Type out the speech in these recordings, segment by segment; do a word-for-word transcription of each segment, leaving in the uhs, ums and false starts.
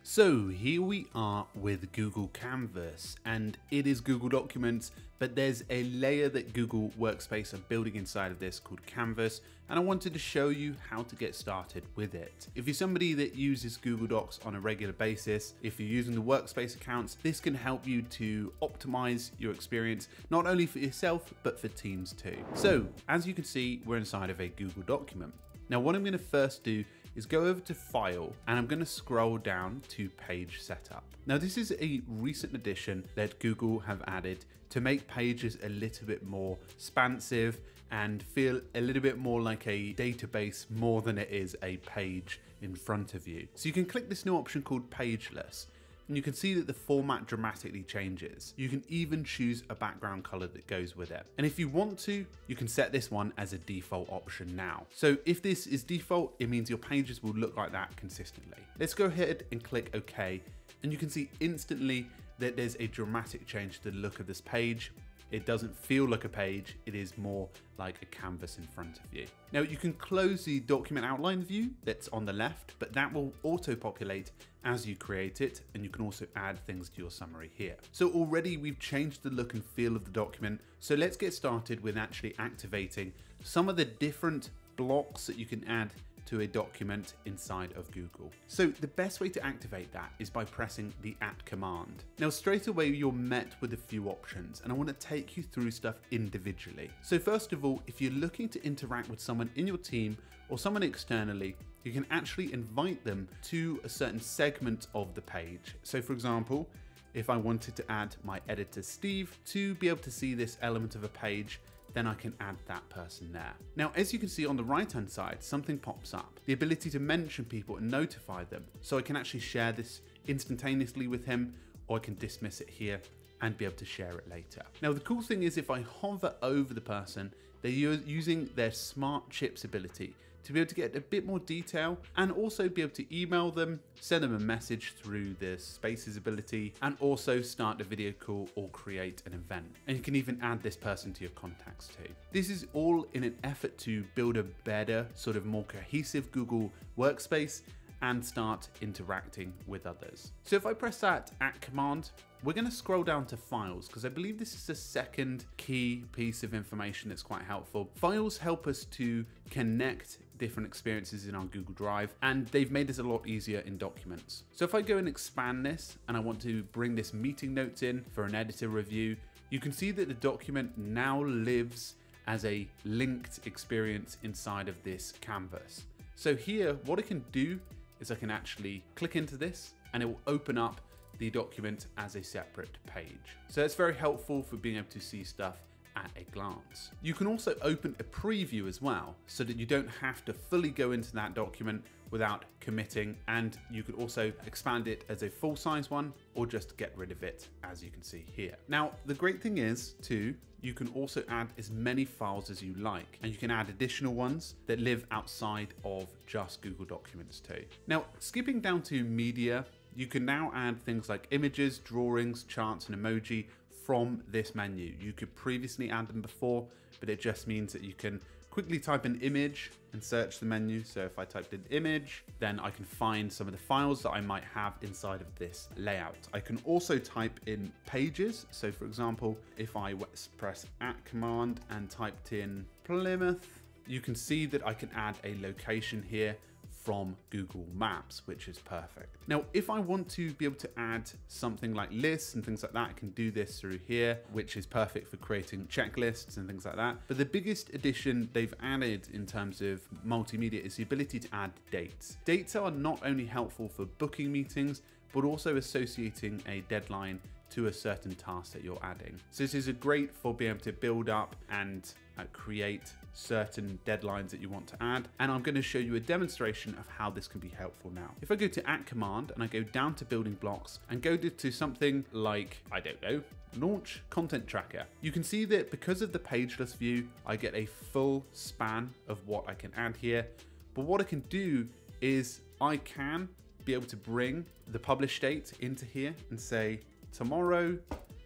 So here we are with Google Canvas, and it is Google Documents, but there's a layer that Google Workspace are building inside of this called Canvas, and I wanted to show you how to get started with it. If you're somebody that uses Google Docs on a regular basis, if you're using the Workspace accounts, this can help you to optimize your experience, not only for yourself, but for teams too. So as you can see, we're inside of a Google document. Now what I'm going to first do is go over to File, and I'm going to scroll down to Page Setup. Now this is a recent addition that Google have added to make pages a little bit more expansive and feel a little bit more like a database more than it is a page in front of you. So you can click this new option called Pageless, and you can see that the format dramatically changes. You can even choose a background color that goes with it. And if you want to, you can set this one as a default option now. So if this is default, it means your pages will look like that consistently. Let's go ahead and click OK. And you can see instantly that there's a dramatic change to the look of this page. It doesn't feel like a page, it is more like a canvas in front of you. Now you can close the document outline view that's on the left, but that will auto-populate as you create it, and you can also add things to your summary here. So already we've changed the look and feel of the document, so let's get started with actually activating some of the different blocks that you can add to a document inside of Google. So the best way to activate that is by pressing the at command. Now straight away you're met with a few options, and I want to take you through stuff individually. So first of all, if you're looking to interact with someone in your team or someone externally, you can actually invite them to a certain segment of the page. So for example, if I wanted to add my editor Steve to be able to see this element of a page, then I can add that person there. Now, as you can see on the right hand side, something pops up, the ability to mention people and notify them. So I can actually share this instantaneously with him, or I can dismiss it here and be able to share it later. Now, the cool thing is if I hover over the person, they're using their smart chips ability to be able to get a bit more detail, and also be able to email them, send them a message through the Spaces ability, and also start a video call or create an event. And you can even add this person to your contacts too. This is all in an effort to build a better, sort of more cohesive Google Workspace and start interacting with others. So if I press that at command, we're going to scroll down to Files, because I believe this is the second key piece of information that's quite helpful. Files help us to connect different experiences in our Google Drive, and they've made this a lot easier in Documents. So if I go and expand this, and I want to bring this meeting notes in for an editor review, you can see that the document now lives as a linked experience inside of this canvas. So here, what I can do is I can actually click into this, and it will open up the document as a separate page. So it's very helpful for being able to see stuff at a glance. You can also open a preview as well, so that you don't have to fully go into that document without committing, and you could also expand it as a full size one, or just get rid of it, as you can see here. Now, the great thing is too, you can also add as many files as you like, and you can add additional ones that live outside of just Google Documents too. Now, skipping down to media, you can now add things like images, drawings, charts, and emoji from this menu. You could previously add them before, but it just means that you can quickly type an image and search the menu. So if I typed in image, then I can find some of the files that I might have inside of this layout. I can also type in pages. So for example, if I press at command and typed in Plymouth, you can see that I can add a location here from Google Maps, which is perfect. Now, if I want to be able to add something like lists and things like that, I can do this through here, which is perfect for creating checklists and things like that. But the biggest addition they've added in terms of multimedia is the ability to add dates. Dates are not only helpful for booking meetings, but also associating a deadline to a certain task that you're adding. So this is a great for being able to build up and uh, create certain deadlines that you want to add. And I'm going to show you a demonstration of how this can be helpful now. If I go to at command and I go down to building blocks and go to something like, I don't know, launch content tracker, you can see that because of the pageless view, I get a full span of what I can add here. But what I can do is I can be able to bring the publish date into here and say tomorrow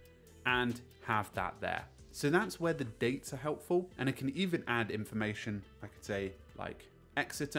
and have that there. So that's where the dates are helpful. And I can even add information. I could say like Exeter,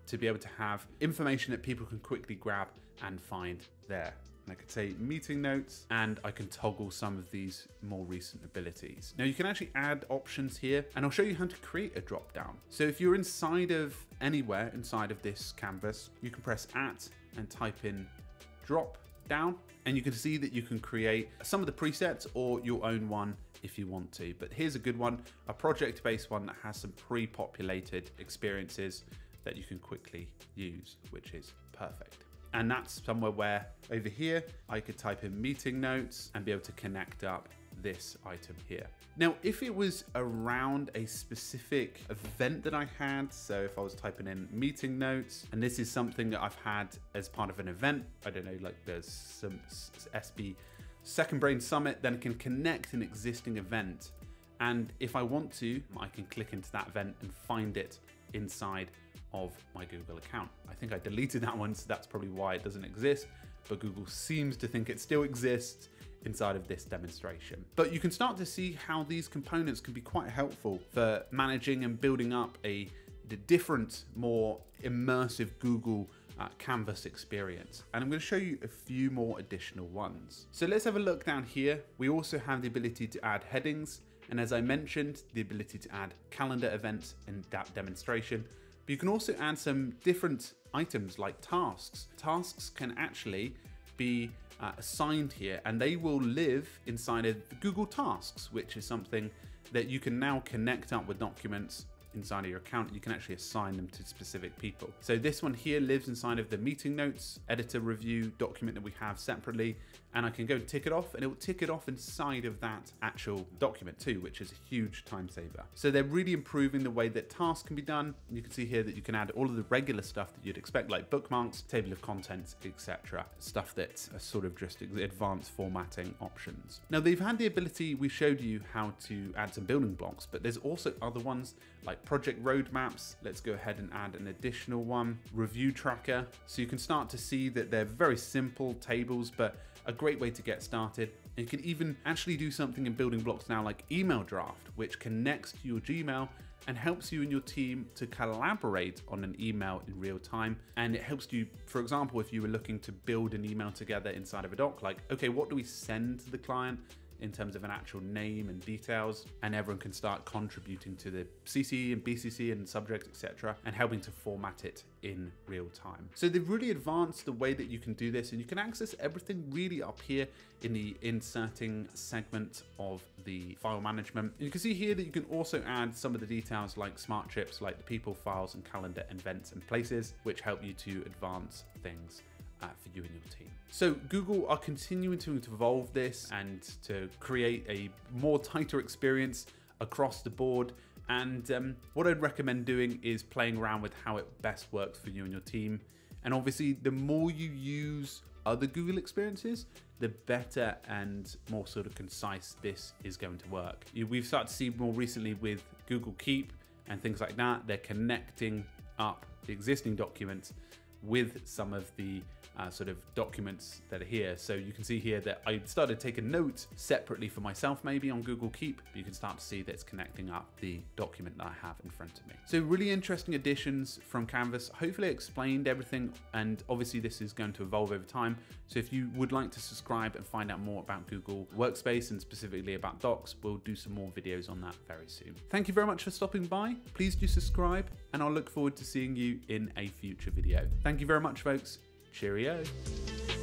to be able to have information that people can quickly grab and find there. And I could say meeting notes, and I can toggle some of these more recent abilities. Now you can actually add options here, and I'll show you how to create a drop down. So if you're inside of anywhere inside of this canvas, you can press at and type in drop down, and you can see that you can create some of the presets or your own one if you want to. But here's a good one, a project-based one that has some pre-populated experiences that you can quickly use, which is perfect. And that's somewhere where over here, I could type in meeting notes and be able to connect up this item here. Now, if it was around a specific event that I had, so if I was typing in meeting notes, and this is something that I've had as part of an event, I don't know, like there's some S B Second Brain Summit, then I can connect an existing event. And if I want to, I can click into that event and find it inside of my Google account. I think I deleted that one, so that's probably why it doesn't exist, but Google seems to think it still exists inside of this demonstration. But you can start to see how these components can be quite helpful for managing and building up a different, more immersive Google uh, Canvas experience. And I'm going to show you a few more additional ones. So let's have a look down here. We also have the ability to add headings. And as I mentioned, the ability to add calendar events in that demonstration. But you can also add some different items like tasks. Tasks can actually be uh, assigned here, and they will live inside of Google Tasks, which is something that you can now connect up with documents inside of your account. You can actually assign them to specific people. So this one here lives inside of the meeting notes editor review document that we have separately, and I can go tick it off, and it will tick it off inside of that actual document too, which is a huge time saver. So they're really improving the way that tasks can be done. You can see here that you can add all of the regular stuff that you'd expect, like bookmarks, table of contents, et cetera. Stuff that's sort of just advanced formatting options. Now they've had the ability, we showed you how to add some building blocks, but there's also other ones like project roadmaps. Let's go ahead and add an additional one, review tracker. So you can start to see that they're very simple tables, but a great way to get started. And you can even actually do something in building blocks now like email draft, which connects to your Gmail and helps you and your team to collaborate on an email in real time. And it helps you, for example, if you were looking to build an email together inside of a doc, like, okay, what do we send to the client in terms of an actual name and details, and everyone can start contributing to the C C and B C C and subject, et cetera, and helping to format it in real time. So they've really advanced the way that you can do this, and you can access everything really up here in the inserting segment of the file management. And you can see here that you can also add some of the details like smart trips, like the people, files, and calendar, events, and places, which help you to advance things Uh, for you and your team. So Google are continuing to evolve this and to create a more tighter experience across the board. And um, what I'd recommend doing is playing around with how it best works for you and your team. And obviously, the more you use other Google experiences, the better and more sort of concise this is going to work. We've started to see more recently with Google Keep and things like that, they're connecting up the existing documents with some of the uh, sort of documents that are here. So you can see here that I started to take a note separately for myself, maybe on Google Keep, but you can start to see that it's connecting up the document that I have in front of me. So really interesting additions from Canvas. Hopefully I explained everything, and obviously this is going to evolve over time. So if you would like to subscribe and find out more about Google Workspace and specifically about Docs, we'll do some more videos on that very soon. Thank you very much for stopping by. Please do subscribe, and I'll look forward to seeing you in a future video. Thank you very much, folks. Cheerio.